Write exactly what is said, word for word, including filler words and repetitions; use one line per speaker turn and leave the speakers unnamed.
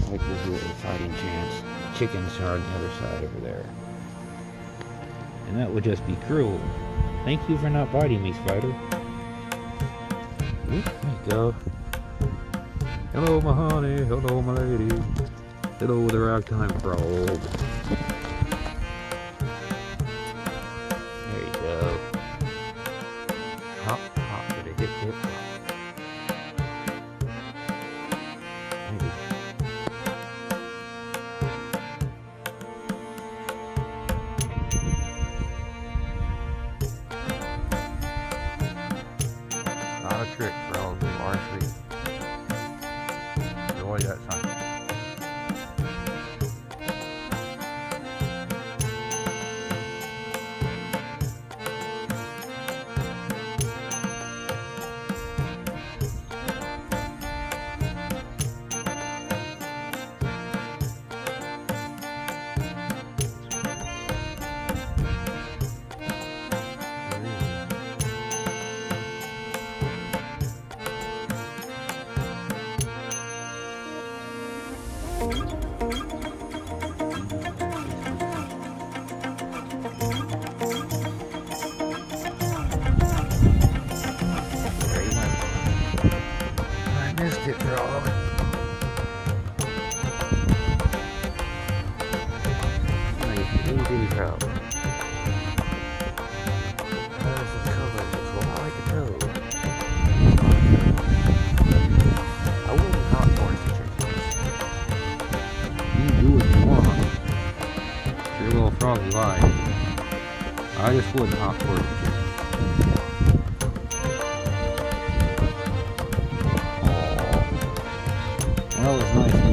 like there's really a fighting chance. Chickens are on the other side over there. And that would just be cruel. Thank you for not biting me, spider. Oop, there you go. Hello, my honey. Hello, my lady. Hello, the ragtime frog. There you go. Hop, hop, hit, hit, hit, hop. Maybe. Not a trick for all of you archery. Enjoy that sign. I missed it, frog. Nice, easy, frog. There's the cover. That's all I can tell you. I wouldn't hot force the chickens. You do what you want. Your little froggy life. I just wouldn't hot force the chickens. That was nice.